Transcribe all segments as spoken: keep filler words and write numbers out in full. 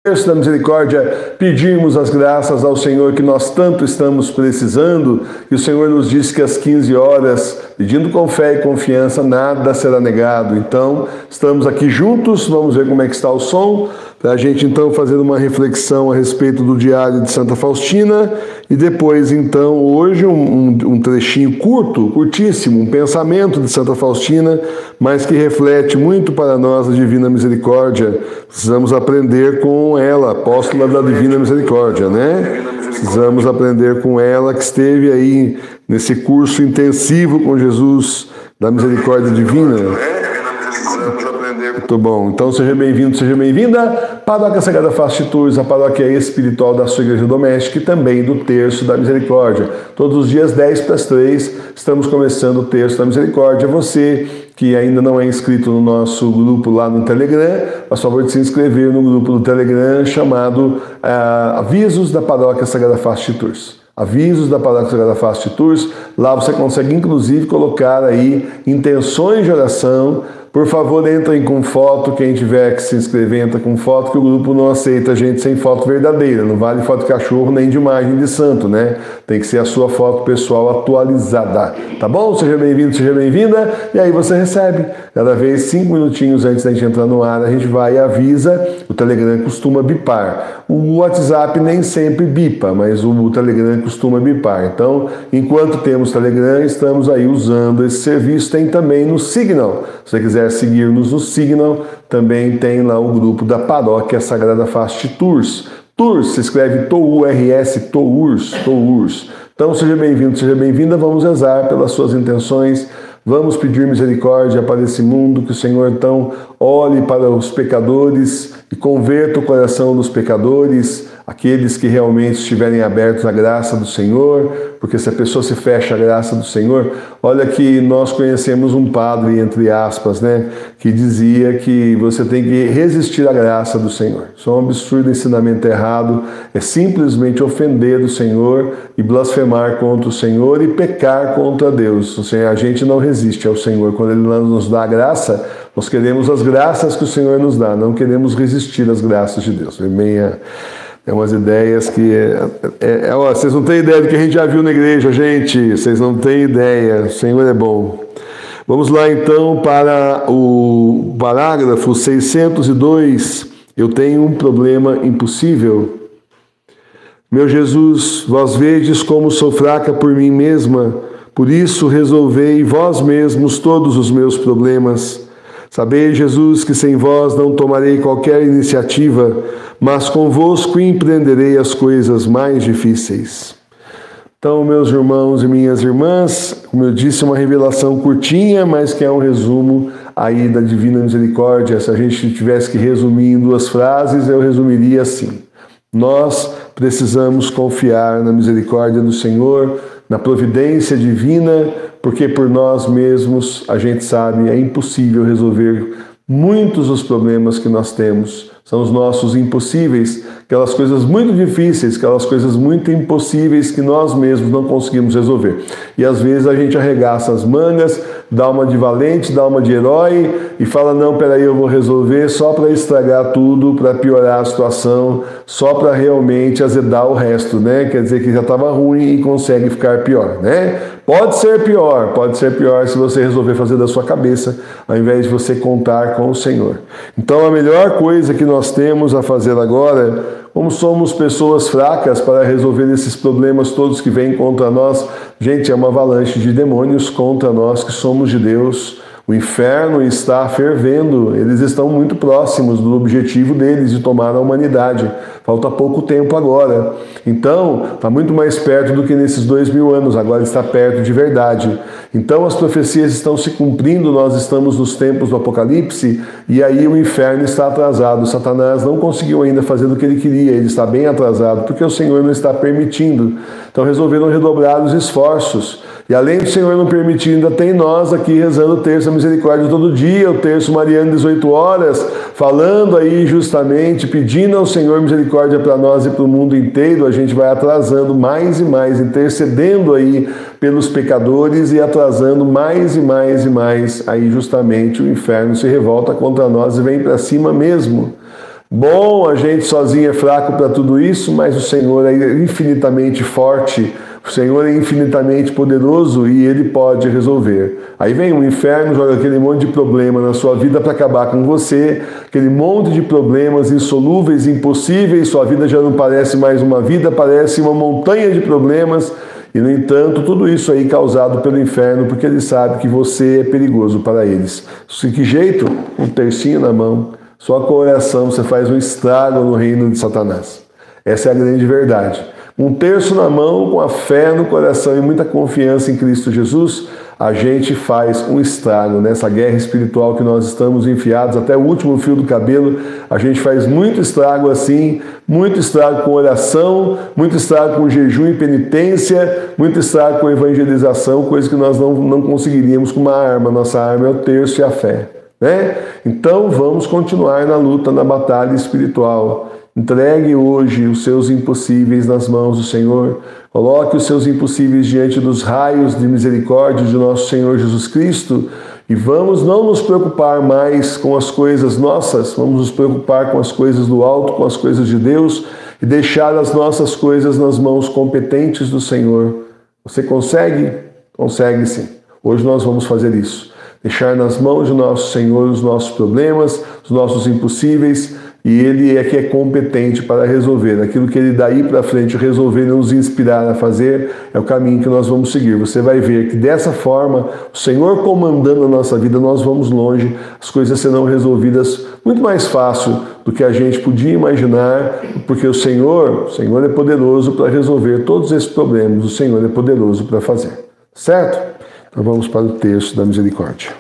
Terço da Misericórdia, pedirmos as graças ao Senhor que nós tanto estamos precisando, e o Senhor nos disse que às quinze horas, pedindo com fé e confiança, nada será negado. Então, estamos aqui juntos, vamos ver como é que está o som, para a gente então fazer uma reflexão a respeito do Diário de Santa Faustina, e depois então, hoje, um, um trechinho curto, curtíssimo, um pensamento de Santa Faustina, mas que reflete muito para nós a Divina Misericórdia. Precisamos aprender com ela, apóstola da Divina Misericórdia, né? Precisamos aprender com ela, que esteve aí nesse curso intensivo com Jesus da Misericórdia Divina. Muito bom. Então, seja bem-vindo, seja bem-vinda. Paróquia Sagrada Face de Tours, a paróquia espiritual da sua igreja doméstica e também do Terço da Misericórdia. Todos os dias, dez para as três, estamos começando o Terço da Misericórdia. Você que ainda não é inscrito no nosso grupo lá no Telegram, faz favor de se inscrever no grupo do Telegram chamado uh, Avisos da Paróquia Sagrada Face de Tours. Avisos da Paróquia Sagrada Face de Tours. Lá você consegue, inclusive, colocar aí intenções de oração. Por favor, entrem com foto, quem tiver que se inscrever, entra com foto, que o grupo não aceita gente sem foto verdadeira. Não vale foto de cachorro nem de imagem de santo, né? Tem que ser a sua foto pessoal atualizada. Tá bom? Seja bem-vindo, seja bem-vinda. E aí você recebe. Cada vez, cinco minutinhos antes da gente entrar no ar, a gente vai e avisa. O Telegram costuma bipar. O WhatsApp nem sempre bipa, mas o Telegram costuma bipar. Então, enquanto temos Telegram, estamos aí usando esse serviço. Tem também no Signal. Se você quiser seguir-nos no Signal, também tem lá o grupo da Paróquia Sagrada Face de Tours. Tours se escreve T O U R S, Tours, Tours. Então, seja bem-vindo, seja bem-vinda. Vamos rezar pelas suas intenções. Vamos pedir misericórdia para esse mundo, que o Senhor, então, olhe para os pecadores e converta o coração dos pecadores, aqueles que realmente estiverem abertos à graça do Senhor, porque se a pessoa se fecha à graça do Senhor, olha que nós conhecemos um padre, entre aspas, né, que dizia que você tem que resistir à graça do Senhor. Isso é um absurdo ensinamento errado, é simplesmente ofender o Senhor e blasfemar contra o Senhor e pecar contra Deus. Ou seja, a gente não resiste ao Senhor. Quando Ele nos dá a graça, nós queremos as graças que o Senhor nos dá, não queremos resistir às graças de Deus. É meia... É umas ideias que... É, é, é, ó, vocês não têm ideia do que a gente já viu na igreja, gente. Vocês não têm ideia. O Senhor é bom. Vamos lá, então, para o parágrafo seiscentos e dois. Eu tenho um problema impossível. Meu Jesus, vós vedes como sou fraca por mim mesma. Por isso resolvei vós mesmos todos os meus problemas. Sabei, Jesus, que sem vós não tomarei qualquer iniciativa, mas convosco empreenderei as coisas mais difíceis. Então, meus irmãos e minhas irmãs, como eu disse, uma revelação curtinha, mas que é um resumo aí da Divina Misericórdia. Se a gente tivesse que resumir em duas frases, eu resumiria assim. Nós precisamos confiar na misericórdia do Senhor, na providência divina, porque por nós mesmos, a gente sabe, é impossível resolver muitos dos problemas que nós temos. São os nossos impossíveis, aquelas coisas muito difíceis, aquelas coisas muito impossíveis que nós mesmos não conseguimos resolver. E às vezes a gente arregaça as mangas, dá uma de valente, dá uma de herói e fala, não, peraí, eu vou resolver só para estragar tudo, para piorar a situação, só para realmente azedar o resto, né? Quer dizer que já estava ruim e consegue ficar pior, né? Pode ser pior, pode ser pior se você resolver fazer da sua cabeça, ao invés de você contar com o Senhor. Então a melhor coisa que nós temos a fazer agora, como somos pessoas fracas para resolver esses problemas todos que vêm contra nós, gente, é uma avalanche de demônios contra nós que somos de Deus. O inferno está fervendo, eles estão muito próximos do objetivo deles de tomar a humanidade. Falta pouco tempo agora. Então, está muito mais perto do que nesses dois mil anos, agora está perto de verdade. Então, as profecias estão se cumprindo, nós estamos nos tempos do Apocalipse, e aí o inferno está atrasado. Satanás não conseguiu ainda fazer o que ele queria, ele está bem atrasado, porque o Senhor não está permitindo. Então, resolveram redobrar os esforços. E além do Senhor não permitir, ainda tem nós aqui rezando o terço da misericórdia todo dia, o terço mariano, dezoito horas, falando aí justamente, pedindo ao Senhor misericórdia para nós e para o mundo inteiro. A gente vai atrasando mais e mais, intercedendo aí pelos pecadores e atrasando mais e mais e mais. Aí justamente o inferno se revolta contra nós e vem para cima mesmo. Bom, a gente sozinho é fraco para tudo isso, mas o Senhor é infinitamente forte, o Senhor é infinitamente poderoso e Ele pode resolver. Aí vem o inferno, joga aquele monte de problema na sua vida para acabar com você, aquele monte de problemas insolúveis, impossíveis, sua vida já não parece mais uma vida, parece uma montanha de problemas. E, no entanto, tudo isso aí causado pelo inferno, porque ele sabe que você é perigoso para eles. De que jeito? Um tercinho na mão. Só com a oração você faz um estrago no reino de Satanás. Essa é a grande verdade. Um terço na mão, com a fé no coração e muita confiança em Cristo Jesus, a gente faz um estrago nessa guerra espiritual que nós estamos enfiados até o último fio do cabelo. A gente faz muito estrago assim, muito estrago com oração, muito estrago com jejum e penitência, muito estrago com evangelização, coisa que nós não, não conseguiríamos com uma arma. Nossa arma é o terço e a fé, né? Então vamos continuar na luta, na batalha espiritual. Entregue hoje os seus impossíveis nas mãos do Senhor. Coloque os seus impossíveis diante dos raios de misericórdia de nosso Senhor Jesus Cristo e vamos não nos preocupar mais com as coisas nossas, vamos nos preocupar com as coisas do alto, com as coisas de Deus e deixar as nossas coisas nas mãos competentes do Senhor. Você consegue? Consegue sim. Hoje nós vamos fazer isso. Deixar nas mãos de nosso Senhor os nossos problemas, os nossos impossíveis, e Ele é que é competente para resolver. Aquilo que Ele daí para frente resolver e nos inspirar a fazer é o caminho que nós vamos seguir. Você vai ver que dessa forma, o Senhor comandando a nossa vida, nós vamos longe, as coisas serão resolvidas muito mais fácil do que a gente podia imaginar, porque o Senhor, o Senhor é poderoso para resolver todos esses problemas, o Senhor é poderoso para fazer. Certo? Então vamos para o texto da misericórdia.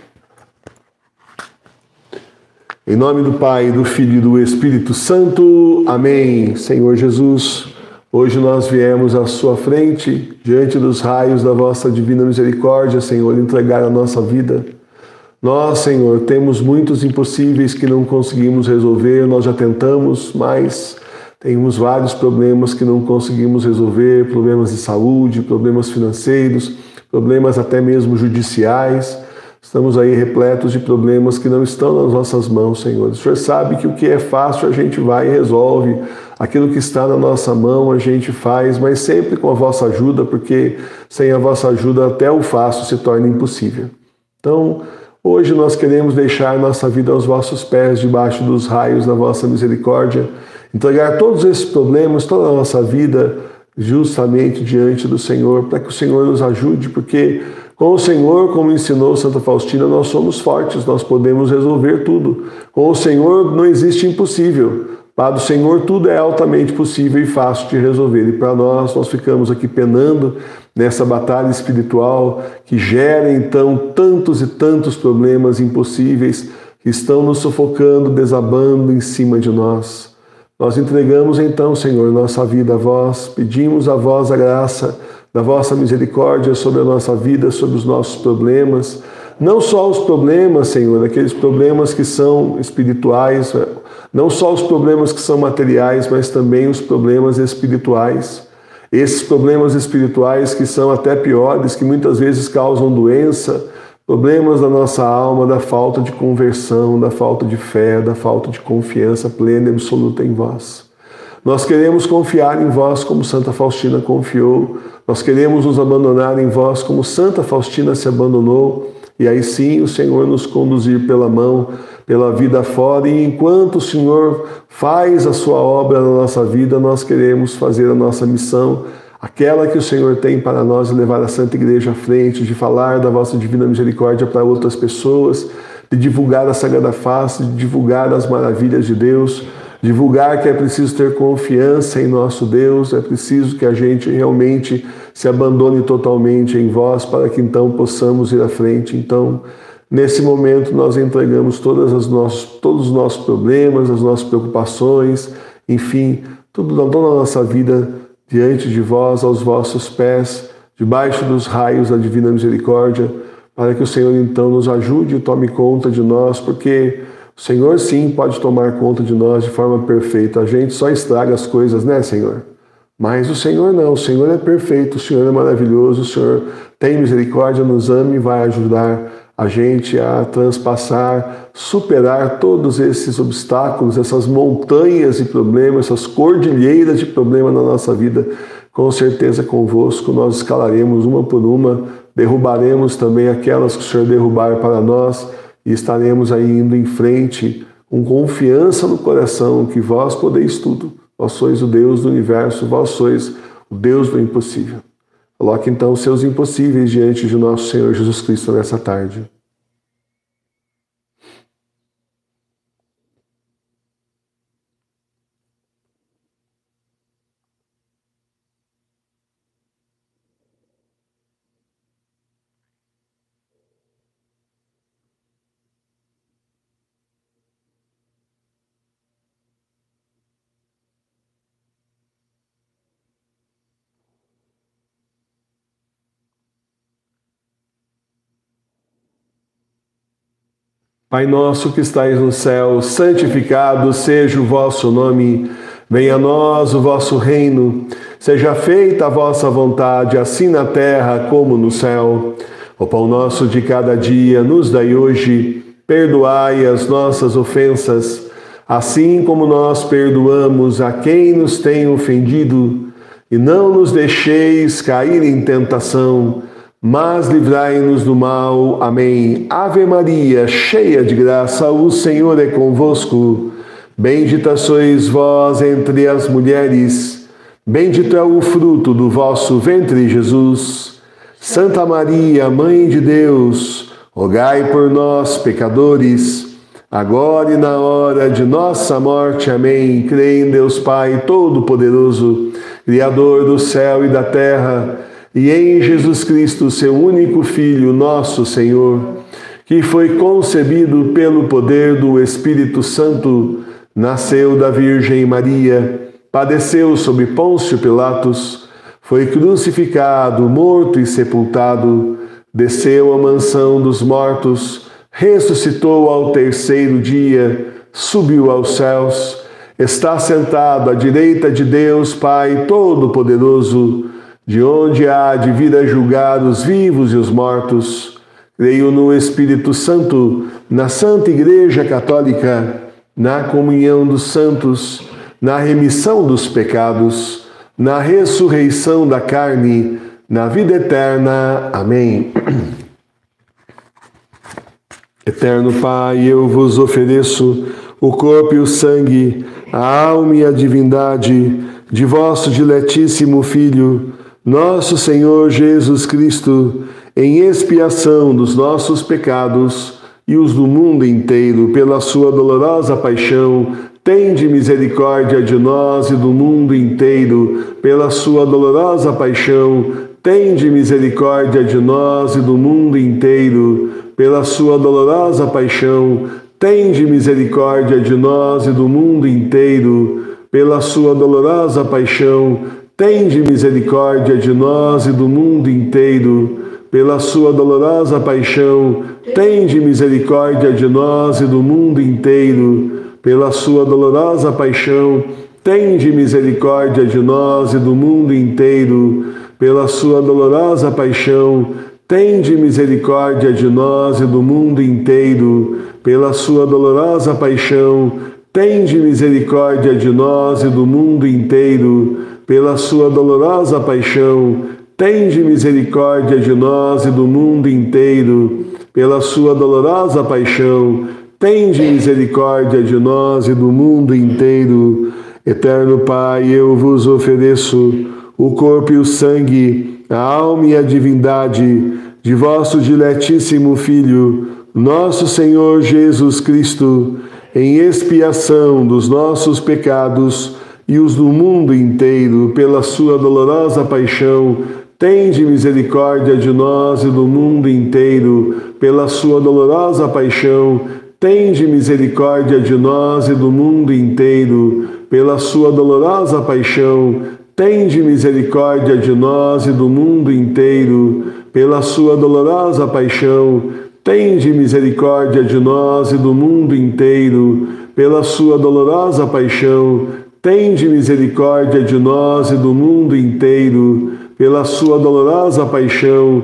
Em nome do Pai, do Filho e do Espírito Santo. Amém. Senhor Jesus, hoje nós viemos à sua frente, diante dos raios da vossa divina misericórdia, Senhor, entregar a nossa vida. Nós, Senhor, temos muitos impossíveis que não conseguimos resolver, nós já tentamos, mas temos vários problemas que não conseguimos resolver, problemas de saúde, problemas financeiros, problemas até mesmo judiciais. Estamos aí repletos de problemas que não estão nas nossas mãos, Senhor. O Senhor sabe que o que é fácil a gente vai e resolve. Aquilo que está na nossa mão a gente faz, mas sempre com a vossa ajuda, porque sem a vossa ajuda até o fácil se torna impossível. Então, hoje nós queremos deixar nossa vida aos vossos pés, debaixo dos raios da vossa misericórdia, entregar todos esses problemas, toda a nossa vida, justamente diante do Senhor, para que o Senhor nos ajude, porque com o Senhor, como ensinou Santa Faustina, nós somos fortes, nós podemos resolver tudo. Com o Senhor não existe impossível. Para o Senhor tudo é altamente possível e fácil de resolver. E para nós, nós ficamos aqui penando nessa batalha espiritual que gera então tantos e tantos problemas impossíveis que estão nos sufocando, desabando em cima de nós. Nós entregamos então, Senhor, nossa vida a vós, pedimos a vós a graça da vossa misericórdia sobre a nossa vida, sobre os nossos problemas. Não só os problemas, Senhor, aqueles problemas que são espirituais, não só os problemas que são materiais, mas também os problemas espirituais. Esses problemas espirituais que são até piores, que muitas vezes causam doença, problemas da nossa alma, da falta de conversão, da falta de fé, da falta de confiança plena e absoluta em vós. Nós queremos confiar em vós como Santa Faustina confiou. Nós queremos nos abandonar em vós como Santa Faustina se abandonou. E aí sim o Senhor nos conduzir pela mão, pela vida fora. E enquanto o Senhor faz a sua obra na nossa vida, nós queremos fazer a nossa missão, aquela que o Senhor tem para nós, levar a Santa Igreja à frente, de falar da vossa divina misericórdia para outras pessoas, de divulgar a Sagrada Face, de divulgar as maravilhas de Deus, divulgar que é preciso ter confiança em nosso Deus, é preciso que a gente realmente se abandone totalmente em vós para que então possamos ir à frente. Então, nesse momento nós entregamos todas as nossos, todos os nossos problemas, as nossas preocupações, enfim, tudo, toda a nossa vida diante de vós, aos vossos pés, debaixo dos raios da divina misericórdia, para que o Senhor então nos ajude e tome conta de nós, porque o Senhor, sim, pode tomar conta de nós de forma perfeita. A gente só estraga as coisas, né, Senhor? Mas o Senhor não. O Senhor é perfeito, o Senhor é maravilhoso, o Senhor tem misericórdia, nos ama e vai ajudar a gente a transpassar, superar todos esses obstáculos, essas montanhas de problemas, essas cordilheiras de problemas na nossa vida. Com certeza convosco nós escalaremos uma por uma, derrubaremos também aquelas que o Senhor derrubar para nós e estaremos aí indo em frente com confiança no coração que vós podeis tudo. Vós sois o Deus do universo, vós sois o Deus do impossível. Coloque então os seus impossíveis diante de nosso Senhor Jesus Cristo nessa tarde. Pai nosso que estais no céu, santificado seja o vosso nome. Venha a nós o vosso reino. Seja feita a vossa vontade, assim na terra como no céu. O pão nosso de cada dia nos dai hoje. Perdoai as nossas ofensas, assim como nós perdoamos a quem nos tem ofendido. E não nos deixeis cair em tentação, mas livrai-nos do mal. Amém. Ave Maria, cheia de graça, o Senhor é convosco. Bendita sois vós entre as mulheres, bendito é o fruto do vosso ventre, Jesus. Santa Maria, Mãe de Deus, rogai por nós, pecadores, agora e na hora de nossa morte. Amém. Creio em Deus Pai Todo-Poderoso, Criador do céu e da terra, e em Jesus Cristo, seu único Filho, nosso Senhor, que foi concebido pelo poder do Espírito Santo, nasceu da Virgem Maria, padeceu sob Pôncio Pilatos, foi crucificado, morto e sepultado, desceu à mansão dos mortos, ressuscitou ao terceiro dia, subiu aos céus, está sentado à direita de Deus Pai Todo-Poderoso, de onde há de vir a julgar os vivos e os mortos. Creio no Espírito Santo, na Santa Igreja Católica, na comunhão dos santos, na remissão dos pecados, na ressurreição da carne, na vida eterna. Amém. Eterno Pai, eu vos ofereço o corpo e o sangue, a alma e a divindade de vosso diletíssimo Filho, nosso Senhor Jesus Cristo, em expiação dos nossos pecados e os do mundo inteiro, pela sua dolorosa paixão, tende misericórdia de nós e do mundo inteiro. Pela sua dolorosa paixão, tende misericórdia de nós e do mundo inteiro. Pela sua dolorosa paixão, tende misericórdia de nós e do mundo inteiro. Pela sua dolorosa paixão, tende misericórdia de nós e do mundo inteiro. Pela sua dolorosa paixão, tende misericórdia de nós e do mundo inteiro. Pela sua dolorosa paixão, tende misericórdia de nós e do mundo inteiro. Pela sua dolorosa paixão, tende misericórdia de nós e do mundo inteiro. Pela sua dolorosa paixão, tende misericórdia de nós e do mundo inteiro. Pela sua dolorosa paixão, tende misericórdia de nós e do mundo inteiro. Pela sua dolorosa paixão, tende misericórdia de nós e do mundo inteiro. Eterno Pai, eu vos ofereço o corpo e o sangue, a alma e a divindade de vosso diletíssimo Filho, nosso Senhor Jesus Cristo, em expiação dos nossos pecados e os do mundo inteiro. Pela sua dolorosa paixão, tende misericórdia de nós e do mundo inteiro. Pela sua dolorosa paixão, tende misericórdia de nós e do mundo inteiro. Pela sua dolorosa paixão, tende misericórdia de nós e do mundo inteiro. Pela sua dolorosa paixão, tende misericórdia de nós e do mundo inteiro. Pela sua dolorosa paixão, tende misericórdia de nós e do mundo inteiro. Pela sua dolorosa paixão,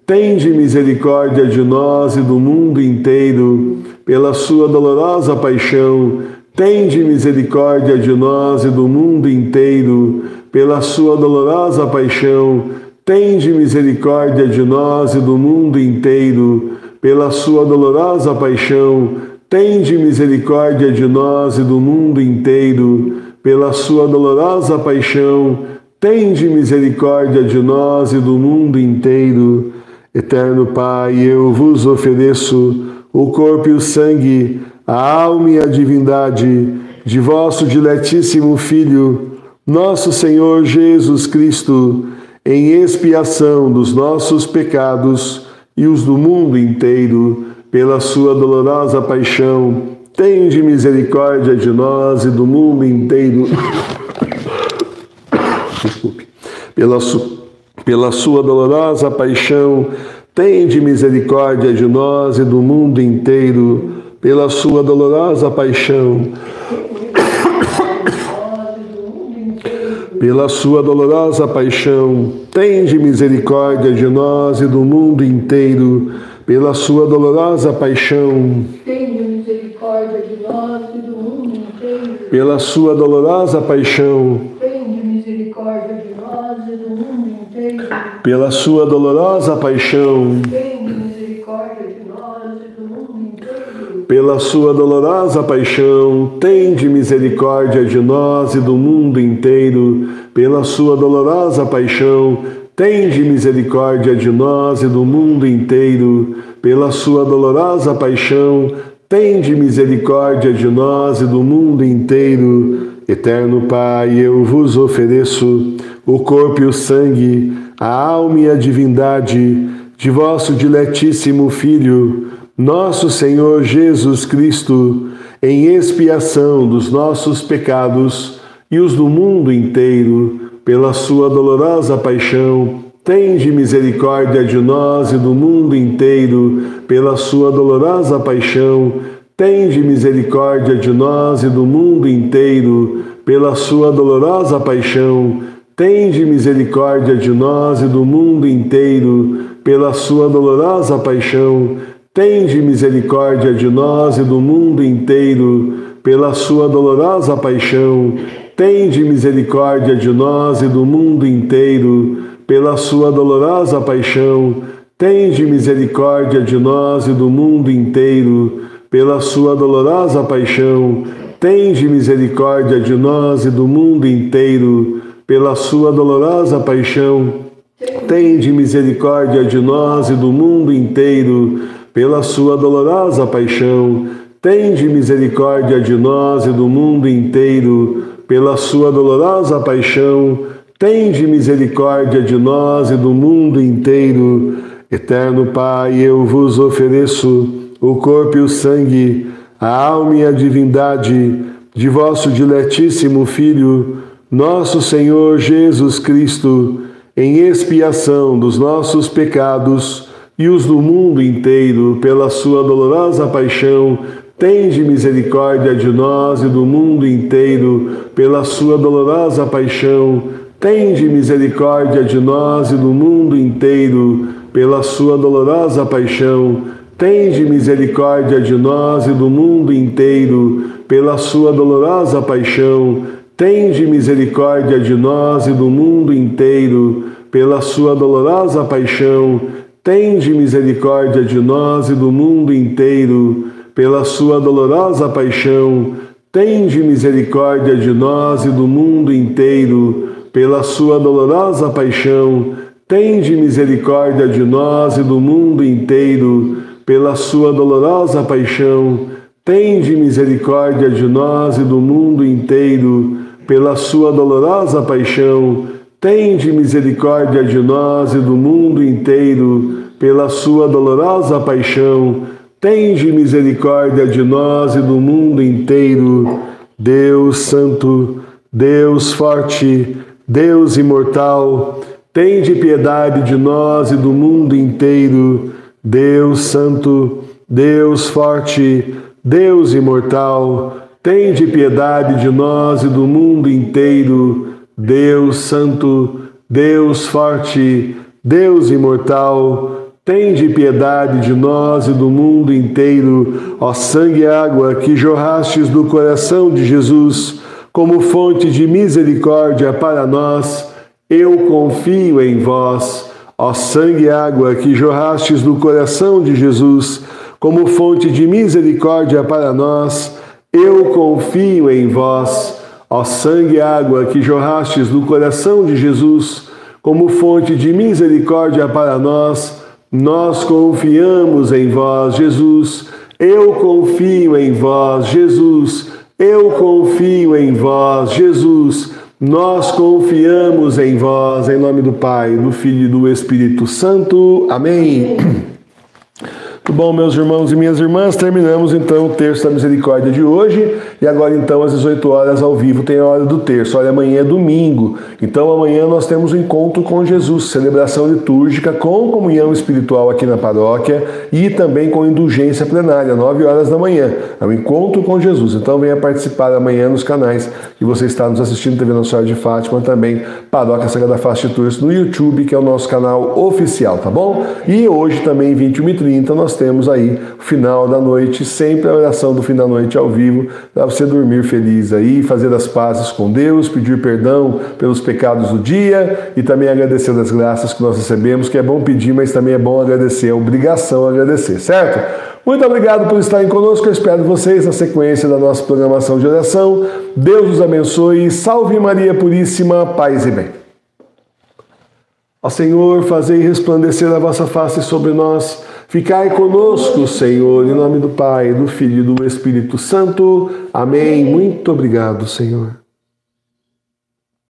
tende misericórdia de nós e do mundo inteiro. Pela sua dolorosa paixão, tende misericórdia de nós e do mundo inteiro. Pela sua dolorosa paixão, tende misericórdia de nós e do mundo inteiro. Pela sua dolorosa paixão, tende misericórdia de nós e do mundo inteiro. Pela sua dolorosa paixão, tende misericórdia de nós e do mundo inteiro. Eterno Pai, eu vos ofereço o corpo e o sangue, a alma e a divindade de vosso diletíssimo Filho, nosso Senhor Jesus Cristo, em expiação dos nossos pecados e os do mundo inteiro, pela sua dolorosa paixão, tende misericórdia de nós e do mundo inteiro. Desculpe. Pela, su... pela sua dolorosa paixão, tende misericórdia de nós e do mundo inteiro. Pela sua dolorosa paixão, pela sua dolorosa paixão, tende misericórdia de nós e do mundo inteiro. Pela sua dolorosa paixão, tende misericórdia de nós e do mundo inteiro. Pela sua dolorosa paixão, tende misericórdia de nós e do mundo inteiro. Pela sua dolorosa paixão, tende misericórdia de nós e do mundo inteiro. Pela sua dolorosa paixão, tende misericórdia de nós e do mundo inteiro. Pela sua dolorosa paixão, tende misericórdia de nós e do mundo inteiro. Pela sua dolorosa paixão, tende misericórdia de nós e do mundo inteiro. Eterno Pai, eu vos ofereço o corpo e o sangue, a alma e a divindade de vosso diletíssimo Filho, nosso Senhor Jesus Cristo, em expiação dos nossos pecados e os do mundo inteiro. Pela sua dolorosa paixão, tende misericórdia de nós e do mundo inteiro. Pela sua dolorosa paixão, tende misericórdia de nós e do mundo inteiro. Pela sua dolorosa paixão, tende misericórdia de nós e do mundo inteiro. Pela sua dolorosa paixão, tende misericórdia de nós e do mundo inteiro. Pela sua dolorosa paixão, tende misericórdia de nós e do mundo inteiro. Pela sua dolorosa paixão, tende misericórdia de nós e do mundo inteiro. Pela sua dolorosa paixão, tende misericórdia de nós e do mundo inteiro. Pela sua dolorosa paixão, tende misericórdia de nós e do mundo inteiro. Pela sua dolorosa paixão, tende misericórdia de nós e do mundo inteiro. Pela sua dolorosa paixão, tende misericórdia de nós e do mundo inteiro. Eterno Pai, eu vos ofereço o corpo e o sangue, a alma e a divindade de vosso diletíssimo Filho, nosso Senhor Jesus Cristo, em expiação dos nossos pecados e os do mundo inteiro. Pela sua dolorosa paixão, tende misericórdia de nós e do mundo inteiro. Pela sua dolorosa paixão, tende misericórdia de nós e do mundo inteiro. Pela sua dolorosa paixão, tende misericórdia de nós e do mundo inteiro. Pela sua dolorosa paixão, tende misericórdia de nós e do mundo inteiro. Pela sua dolorosa paixão, tende misericórdia de nós e do mundo inteiro. Pela sua dolorosa paixão, tende misericórdia de nós e do mundo inteiro. Pela sua dolorosa paixão, tende misericórdia de nós e do mundo inteiro. Pela sua dolorosa paixão, tende misericórdia de nós e do mundo inteiro. Pela sua dolorosa paixão, tende misericórdia de nós e do mundo inteiro. Pela sua dolorosa paixão, tende misericórdia de nós e do mundo inteiro. Deus Santo, Deus Forte, Deus Imortal, tende piedade de nós e do mundo inteiro. Deus Santo, Deus Forte, Deus Imortal, tende piedade de nós e do mundo inteiro. Deus Santo, Deus Forte, Deus Imortal, tende piedade de nós e do mundo inteiro. Ó sangue e água que jorrastes do coração de Jesus, como fonte de misericórdia para nós, eu confio em vós. Ó sangue e água que jorrastes do coração de Jesus, como fonte de misericórdia para nós, eu confio em vós. Ó sangue e água que jorrastes do coração de Jesus, como fonte de misericórdia para nós, nós confiamos em vós, Jesus. Eu confio em vós, Jesus. Eu confio em vós, Jesus. Nós confiamos em vós, em nome do Pai, do Filho e do Espírito Santo. Amém. Muito bom, meus irmãos e minhas irmãs, terminamos então o Terço da Misericórdia de hoje, e agora então às dezoito horas ao vivo tem a hora do terço. Olha, amanhã é domingo, então amanhã nós temos um encontro com Jesus, celebração litúrgica com comunhão espiritual aqui na paróquia e também com indulgência plenária, nove horas da manhã, é um encontro com Jesus. Então venha participar amanhã nos canais que você está nos assistindo, T V Nossa Senhora de Fátima, também Paróquia Sagrada Face de Tours no YouTube, que é o nosso canal oficial, tá bom? E hoje também, vinte e uma e trinta, nós temos aí o final da noite, sempre a oração do fim da noite ao vivo, para você dormir feliz aí, fazer as pazes com Deus, pedir perdão pelos pecados do dia e também agradecer as graças que nós recebemos, que é bom pedir, mas também é bom agradecer, é obrigação agradecer, certo? Muito obrigado por estarem conosco, eu espero vocês na sequência da nossa programação de oração. Deus os abençoe, salve Maria Puríssima, paz e bem. Ó Senhor, fazei resplandecer a vossa face sobre nós, ficai conosco, Senhor, em nome do Pai, do Filho e do Espírito Santo. Amém. Muito obrigado, Senhor.